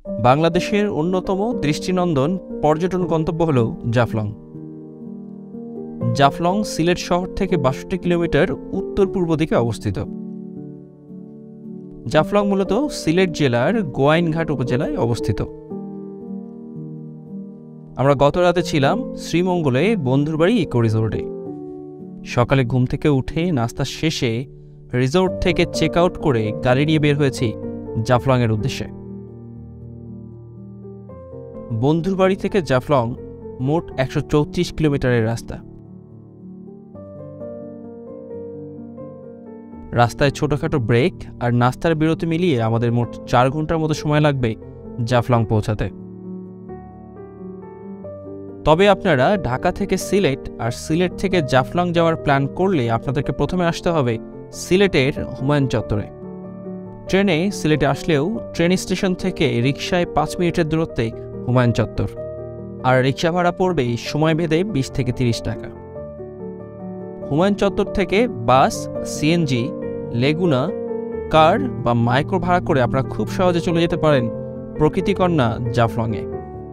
বাংলাদেশের অন্যতম দৃষ্টিনন্দন পর্যটন গন্তব্য হল জাফলং। জাফলং সিলেট শহর থেকে ৬২ কিলোমিটার উত্তর-পূর্ব দিকে অবস্থিত। জাফলং মূলত সিলেট জেলার গোয়াইনঘাট উপজেলায় অবস্থিত। আমরা গত রাতে ছিলাম শ্রীমঙ্গলে বন্ধুর বাড়ি ইকো রিসোর্টে। সকালে ঘুম থেকে উঠে নাস্তা শেষে রিসোর্ট থেকে চেক আউট করে গাড়ি নিয়ে বের হয়েছি জাফলংয়ের উদ্দেশ্যে। বন্ধুর বাড়ি থেকে জাফলং মোট ১৩৪ কিলোমিটারের রাস্তা। রাস্তায় ছোটখাটো ব্রেক আর নাস্তার বিরতি মিলিয়ে আমাদের মোট ৪ ঘন্টার মতো সময় লাগবে জাফলং পৌঁছাতে। তবে আপনারা ঢাকা থেকে সিলেট আর সিলেট থেকে জাফলং যাওয়ার প্ল্যান করলে আপনাদেরকে প্রথমে আসতে হবে সিলেটের হুমায়ুন চত্বরে। ট্রেনে সিলেটে আসলেও ট্রেন স্টেশন থেকে রিকশায় ৫ মিনিটের দূরত্বে হুমায়ুন চত্বর, আর রিকশা ভাড়া পড়বে সময় ভেদে ২০ থেকে ৩০ টাকা। হুমায়ুন চত্বর থেকে বাস, সিএনজি, লেগুনা, কার বা মাইক্রো ভাড়া করে আপনারা খুব সহজে চলে যেতে পারেন প্রকৃতিকন্যা জাফলংয়ে।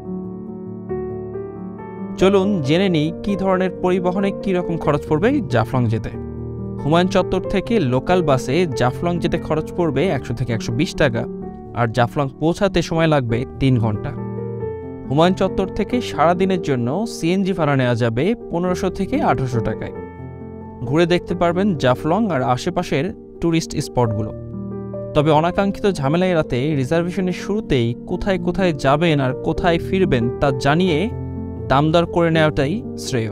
চলুন জেনে নিই কী ধরনের পরিবহনে কী রকম খরচ পড়বে জাফলং যেতে। হুমায়ুন চত্বর থেকে লোকাল বাসে জাফলং যেতে খরচ পড়বে ১০০ থেকে ১২০ টাকা, আর জাফলং পৌঁছাতে সময় লাগবে ৩ ঘন্টা। হুমায়ুন চত্বর থেকে সারাদিনের জন্য সিএনজি ভাড়া নেওয়া যাবে ১৫০০ থেকে ১৮০০ টাকায়। ঘুরে দেখতে পারবেন জাফলং আর আশেপাশের ট্যুরিস্ট স্পটগুলো। তবে অনাকাঙ্ক্ষিত ঝামেলা এড়াতে রিজার্ভেশনের শুরুতেই কোথায় কোথায় যাবেন আর কোথায় ফিরবেন তা জানিয়ে দামদর করে নেওয়াটাই শ্রেয়।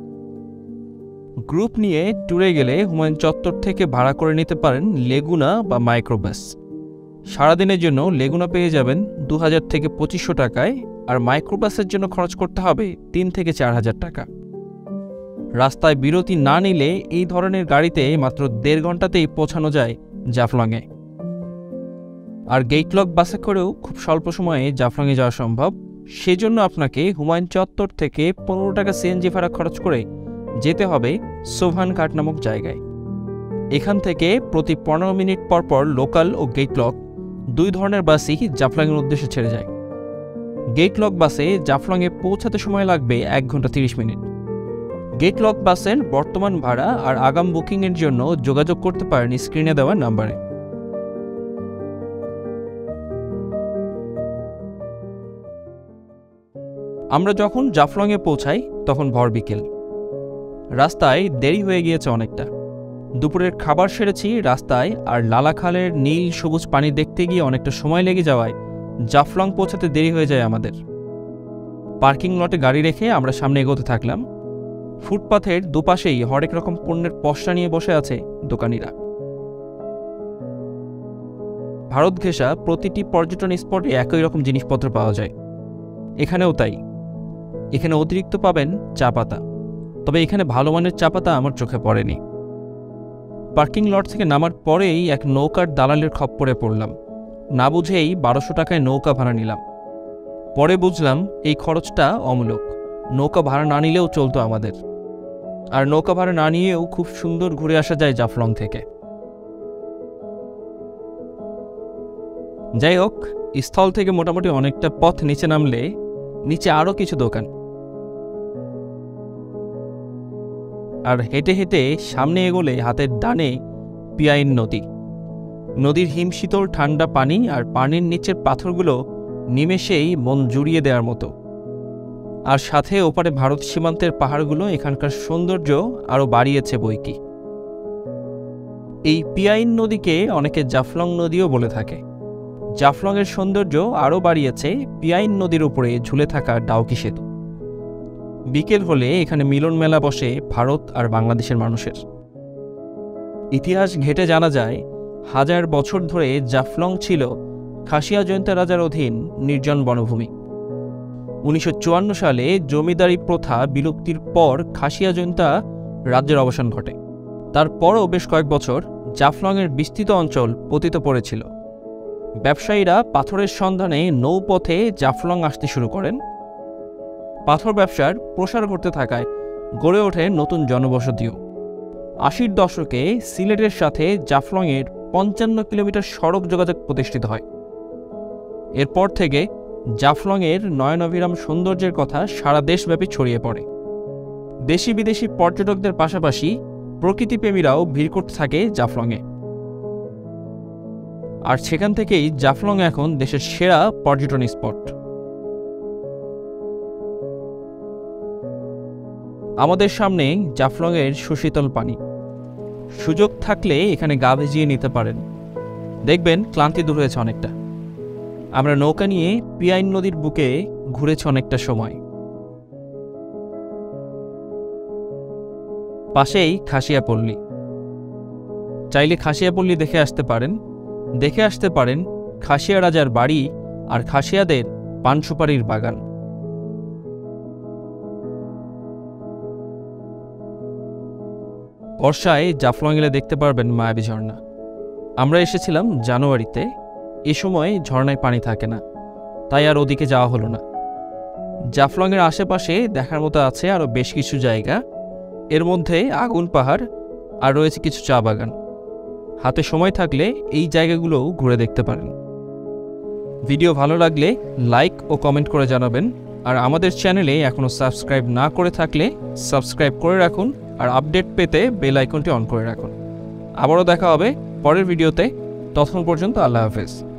গ্রুপ নিয়ে ট্যুরে গেলে হুমায়ুন চত্বর থেকে ভাড়া করে নিতে পারেন লেগুনা বা মাইক্রোবাস। সারাদিনের জন্য লেগুনা পেয়ে যাবেন ২০০০ থেকে ২৫০০ টাকায়, আর মাইক্রোবাসের জন্য খরচ করতে হবে ৩ থেকে ৪০০০ টাকা। রাস্তায় বিরতি না নিলে এই ধরনের গাড়িতে মাত্র ১.৫ ঘন্টাতেই পৌঁছানো যায় জাফলংয়ে। আর গেটলক বাসে করেও খুব স্বল্প সময়ে জাফলংয়ে যাওয়া সম্ভব। সেজন্য আপনাকে হুমায়ুন চত্বর থেকে ১৫ টাকা সিএনজি ভাড়া খরচ করে যেতে হবে সোভান ঘাট নামক জায়গায়। এখান থেকে প্রতি ১৫ মিনিট পর পর লোকাল ও গেটলক ২ ধরনের বাসই জাফলংয়ের উদ্দেশ্যে ছেড়ে যায়। গেটলক বাসে জাফলংয়ে পৌঁছাতে সময় লাগবে ১ ঘন্টা ৩০ মিনিট। গেটলক বাসের বর্তমান ভাড়া আর আগাম বুকিংয়ের জন্য যোগাযোগ করতে পারেন স্ক্রিনে দেওয়া নাম্বারে। আমরা যখন জাফলংয়ে পৌঁছাই তখন ভর বিকেল। রাস্তায় দেরি হয়ে গিয়েছে অনেকটা। দুপুরের খাবার সেরেছি রাস্তায়, আর লালাখালের নীল সবুজ পানি দেখতে গিয়ে অনেকটা সময় লেগে যাওয়ায় জাফলং পৌঁছাতে দেরি হয়ে যায় আমাদের। পার্কিং লটে গাড়ি রেখে আমরা সামনে এগোতে থাকলাম। ফুটপাথের দুপাশেই হরেক রকম পণ্যের পসরা নিয়ে বসে আছে দোকানিরা। ভারত ঘেঁষা প্রতিটি পর্যটন স্পটে একই রকম জিনিসপত্র পাওয়া যায়, এখানেও তাই। এখানে অতিরিক্ত পাবেন চা পাতা, তবে এখানে ভালো মানের চা পাতা আমার চোখে পড়েনি। পার্কিং লট থেকে নামার পরেই এক নৌকার দালালের খপ্পরে পড়লাম। না বুঝেই ১২০০ টাকায় নৌকা ভাড়া নিলাম। পরে বুঝলাম এই খরচটা অমূলক, নৌকা ভাড়া না নিলেও চলতো আমাদের। আর নৌকা ভাড়া না নিয়েও খুব সুন্দর ঘুরে আসা যায় জাফলং থেকে। যাই হোক, স্থল থেকে মোটামুটি অনেকটা পথ নিচে নামলে নিচে আরও কিছু দোকান, আর হেঁটে হেঁটে সামনে এগোলে হাতের ডানে পিয়াইন নদী। নদীর হিমশীতল ঠান্ডা পানি আর পানির নিচের পাথরগুলো নিমেষেই মন জুড়িয়ে দেওয়ার মতো। আর সাথে ওপারে ভারত সীমান্তের পাহাড়গুলো এখানকার সৌন্দর্য আরও বাড়িয়েছে বইকি। এই পিয়াইন নদীকে অনেকে জাফলং নদীও বলে থাকে। জাফলংয়ের সৌন্দর্য আরও বাড়িয়েছে পিয়াইন নদীর উপরে ঝুলে থাকা ডাউকি সেতু। বিকেল হলে এখানে মিলন মেলা বসে ভারত আর বাংলাদেশের মানুষের। ইতিহাস ঘেঁটে জানা যায় ১০০০ বছর ধরে জাফলং ছিল খাসিয়া জয়ন্তা রাজার অধীন নির্জন বনভূমি। ১৯৫৪ সালে জমিদারি প্রথা বিলুপ্তির পর খাসিয়া জয়ন্তা রাজ্যের অবসান ঘটে। তারপরও বেশ কয়েক বছর জাফলংয়ের বিস্তৃত অঞ্চল পতিত পড়েছিল। ব্যবসায়ীরা পাথরের সন্ধানে নৌপথে জাফলং আসতে শুরু করেন। পাথর ব্যবসার প্রসার ঘটতে থাকায় গড়ে ওঠে নতুন জনবসতিও। ৮০ দশকে সিলেটের সাথে জাফলংয়ের ৫৫ কিলোমিটার সড়ক যোগাযোগ প্রতিষ্ঠিত হয়। এরপর থেকে জাফলংয়ের নয়নাভিরাম সৌন্দর্যের কথা সারা দেশব্যাপী ছড়িয়ে পড়ে। দেশি বিদেশি পর্যটকদের পাশাপাশি প্রকৃতিপ্রেমীরাও ভিড় করতে থাকে জাফলংয়ে। আর সেখান থেকেই জাফলং এখন দেশের সেরা পর্যটন স্পট। আমাদের সামনে জাফলংয়ের সুশীতল পানি। সুযোগ থাকলে এখানে গা ভিজিয়ে নিতে পারেন, দেখবেন ক্লান্তি দূর হয়েছে অনেকটা। আমরা নৌকা নিয়ে পিয়াইন নদীর বুকে ঘুরেছি অনেকটা সময়। পাশেই খাসিয়াপল্লী। চাইলে খাসিয়াপল্লী দেখে আসতে পারেন খাসিয়া রাজার বাড়ি আর খাসিয়াদের পান সুপারির বাগান। বর্ষায় জাফলং এলে দেখতে পারবেন মায়াবী ঝর্ণা। আমরা এসেছিলাম জানুয়ারিতে, এ সময় ঝর্ণায় পানি থাকে না, তাই আর ওদিকে যাওয়া হলো না। জাফলংয়ের আশেপাশে দেখার মতো আছে আরও বেশ কিছু জায়গা, এর মধ্যে আগুন পাহাড় আর রয়েছে কিছু চা বাগান। হাতে সময় থাকলে এই জায়গাগুলোও ঘুরে দেখতে পারেন। ভিডিও ভালো লাগলে লাইক ও কমেন্ট করে জানাবেন। আর আমাদের চ্যানেলে এখনও সাবস্ক্রাইব না করে থাকলে সাবস্ক্রাইব করে রাখুন, আর আপডেট পেতে বেল আইকনটি অন করে রাখুন। আবারও দেখা হবে পরের ভিডিওতে। ততক্ষণ পর্যন্ত আল্লাহ হাফেজ।